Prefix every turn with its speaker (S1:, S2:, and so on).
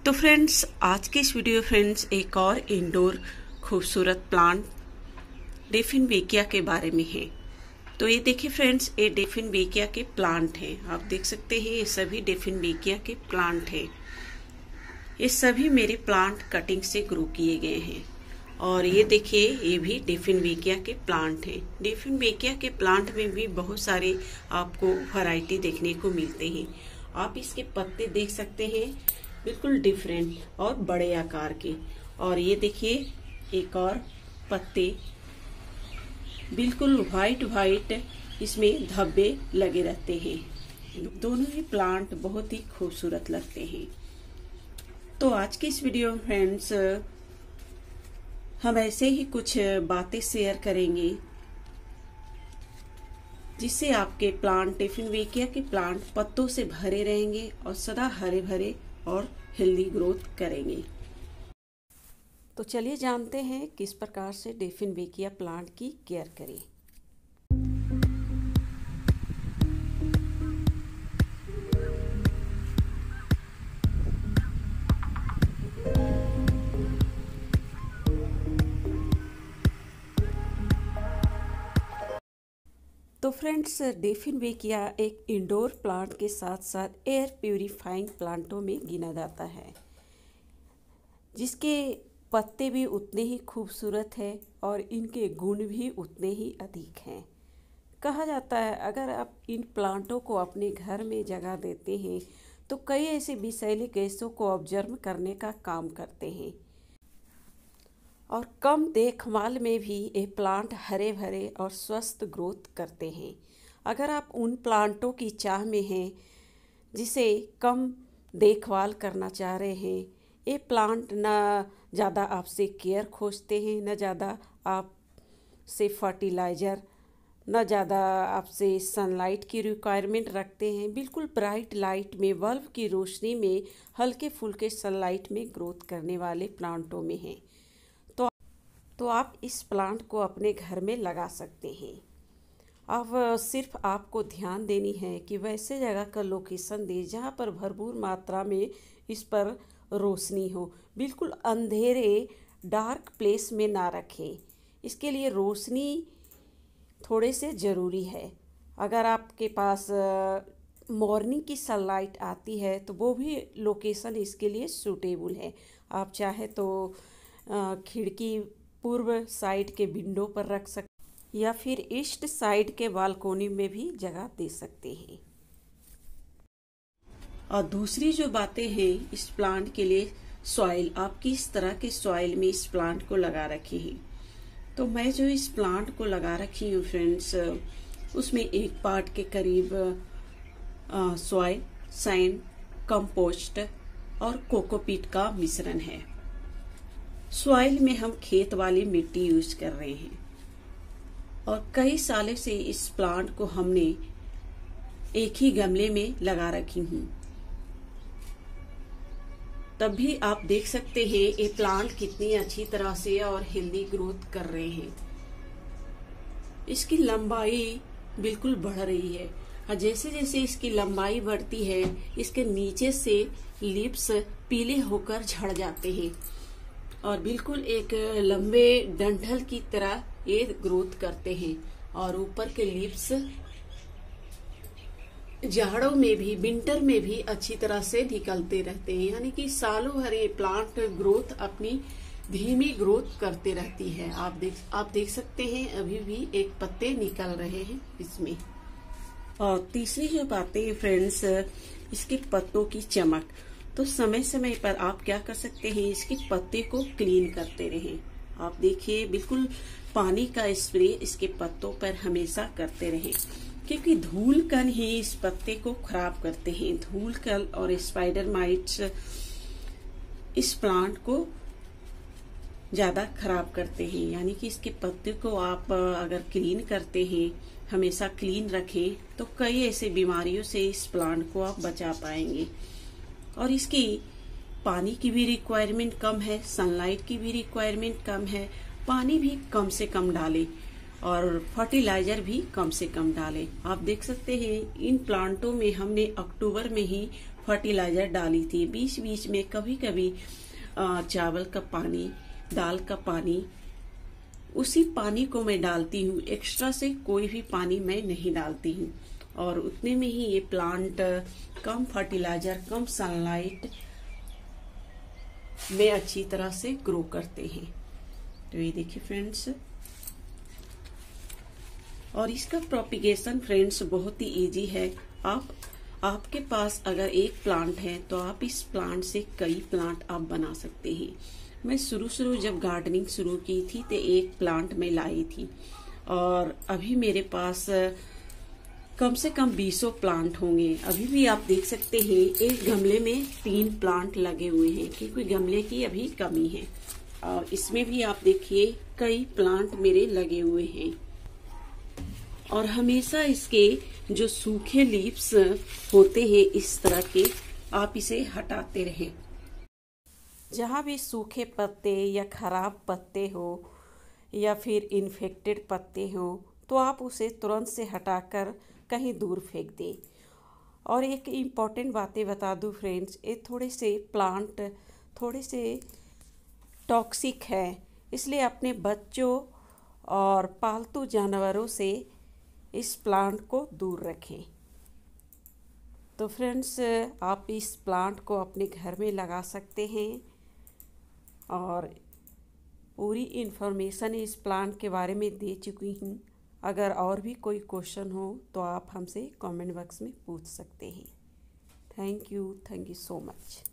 S1: तो फ्रेंड्स, आज की इस वीडियो फ्रेंड्स एक और इंडोर खूबसूरत प्लांट डेफिनबेकिया के बारे में है। तो ये देखिए फ्रेंड्स, ये डेफिनबेकिया के प्लांट हैं। आप देख सकते हैं ये सभी डेफिनबेकिया के प्लांट हैं। ये सभी मेरे प्लांट कटिंग से ग्रो किए गए हैं। और ये देखिए, ये भी डेफिनबेकिया के प्लांट हैं। डेफिनबेकिया के प्लांट में भी बहुत सारे आपको वैरायटी देखने को मिलते हैं। आप इसके पत्ते देख सकते हैं, बिल्कुल डिफरेंट और बड़े आकार के। और ये देखिए एक और पत्ते बिल्कुल व्हाइट व्हाइट, इसमें धब्बे लगे रहते हैं। दोनों ही प्लांट बहुत ही खूबसूरत लगते हैं। तो आज की इस वीडियो में फ्रेंड्स हम ऐसे ही कुछ बातें शेयर करेंगे जिससे आपके प्लांट डेफिनबेकिया के प्लांट पत्तों से भरे रहेंगे और सदा हरे भरे और हेल्दी ग्रोथ करेंगे। तो चलिए जानते हैं किस प्रकार से डेफिनबेकिया प्लांट की केयर करें। तो फ्रेंड्स, डेफिनबेकिया एक इंडोर प्लांट के साथ साथ एयर प्यूरिफाइंग प्लांटों में गिना जाता है, जिसके पत्ते भी उतने ही खूबसूरत हैं और इनके गुण भी उतने ही अधिक हैं। कहा जाता है अगर आप इन प्लांटों को अपने घर में जगह देते हैं तो कई ऐसे विषैली गैसों को ऑब्जर्व करने का काम करते हैं और कम देखभाल में भी ये प्लांट हरे भरे और स्वस्थ ग्रोथ करते हैं। अगर आप उन प्लांटों की चाह में हैं जिसे कम देखभाल करना चाह रहे हैं, ये प्लांट ना ज़्यादा आपसे केयर खोजते हैं, न ज़्यादा आपसे फर्टिलाइज़र, न ज़्यादा आपसे सनलाइट की रिक्वायरमेंट रखते हैं, बिल्कुल ब्राइट लाइट में, बल्ब की रोशनी में, हल्के फुल्के सनलाइट में ग्रोथ करने वाले प्लांटों में हैं। तो आप इस प्लांट को अपने घर में लगा सकते हैं। अब सिर्फ आपको ध्यान देनी है कि वैसे जगह का लोकेशन दें जहाँ पर भरपूर मात्रा में इस पर रोशनी हो। बिल्कुल अंधेरे डार्क प्लेस में ना रखें। इसके लिए रोशनी थोड़े से ज़रूरी है। अगर आपके पास मॉर्निंग की सनलाइट आती है तो वो भी लोकेशन इसके लिए सूटेबल है। आप चाहे तो खिड़की पूर्व साइड के विंडो पर रख सकते या फिर ईस्ट साइड के बालकोनी में भी जगह दे सकते हैं। और दूसरी जो बातें हैं इस प्लांट के लिए, सॉइल, आप किस तरह के सॉइल में इस प्लांट को लगा रखी हैं। तो मैं जो इस प्लांट को लगा रखी हूँ फ्रेंड्स, उसमें 1 पार्ट के करीब सॉइल, सैंड, कंपोस्ट और कोकोपीट का मिश्रण है। सॉइल में हम खेत वाली मिट्टी यूज कर रहे हैं और कई सालों से इस प्लांट को हमने एक ही गमले में लगा रखी हूँ। तब भी आप देख सकते हैं ये प्लांट कितनी अच्छी तरह से और हेल्दी ग्रोथ कर रहे हैं। इसकी लंबाई बिल्कुल बढ़ रही है और जैसे जैसे इसकी लंबाई बढ़ती है, इसके नीचे से लीव्स पीले होकर झड़ जाते हैं और बिल्कुल एक लंबे डंठल की तरह ये ग्रोथ करते हैं। और ऊपर के लीव्स जाड़ों में भी, विंटर में भी अच्छी तरह से निकलते रहते हैं। यानी कि सालों भर ये प्लांट ग्रोथ अपनी धीमी ग्रोथ करते रहती है। आप देख सकते हैं अभी भी एक पत्ते निकल रहे हैं इसमें। और तीसरी जो बातें फ्रेंड्स, इसके पत्तों की चमक। तो समय समय पर आप क्या कर सकते हैं, इसके पत्ते को क्लीन करते रहें। आप देखिए बिल्कुल पानी का स्प्रे इसके पत्तों पर हमेशा करते रहें, क्योंकि धूल कण ही इस पत्ते को खराब करते हैं। धूल कण और स्पाइडर माइट्स इस प्लांट को ज्यादा खराब करते हैं। यानी कि इसके पत्ते को आप अगर क्लीन करते हैं, हमेशा क्लीन रखें, तो कई ऐसे बीमारियों से इस प्लांट को आप बचा पाएंगे। और इसकी पानी की भी रिक्वायरमेंट कम है, सनलाइट की भी रिक्वायरमेंट कम है। पानी भी कम से कम डालें और फर्टिलाइजर भी कम से कम डालें। आप देख सकते हैं इन प्लांटों में हमने अक्टूबर में ही फर्टिलाइजर डाली थी। बीच बीच में कभी कभी चावल का पानी, दाल का पानी, उसी पानी को मैं डालती हूँ। एक्स्ट्रा से कोई भी पानी मैं नहीं डालती हूँ और उतने में ही ये प्लांट कम फर्टिलाइजर, कम सनलाइट में अच्छी तरह से ग्रो करते हैं। तो ये देखिए फ्रेंड्स, और इसका प्रोपिगेशन फ्रेंड्स बहुत ही इजी है। आपके पास अगर एक प्लांट है तो आप इस प्लांट से कई प्लांट आप बना सकते हैं। मैं शुरू जब गार्डनिंग शुरू की थी तो एक प्लांट मैं लाई थी और अभी मेरे पास कम से कम 20 प्लांट होंगे। अभी भी आप देख सकते हैं एक गमले में 3 प्लांट लगे हुए हैं क्योंकि गमले की अभी कमी है। और इसमें भी आप देखिए कई प्लांट मेरे लगे हुए हैं और हमेशा इसके जो सूखे लीव्स होते हैं इस तरह के, आप इसे हटाते रहें। जहाँ भी सूखे पत्ते या खराब पत्ते हो या फिर इन्फेक्टेड पत्ते हो तो आप उसे तुरंत से हटाकर कहीं दूर फेंक दें। और एक इम्पॉर्टेंट बातें बता दूं फ्रेंड्स, ये थोड़े से प्लांट थोड़े से टॉक्सिक है, इसलिए अपने बच्चों और पालतू जानवरों से इस प्लांट को दूर रखें। तो फ्रेंड्स, आप इस प्लांट को अपने घर में लगा सकते हैं और पूरी इन्फॉर्मेशन इस प्लांट के बारे में दे चुकी हूँ। अगर और भी कोई क्वेश्चन हो तो आप हमसे कमेंट बॉक्स में पूछ सकते हैं। Thank you so much.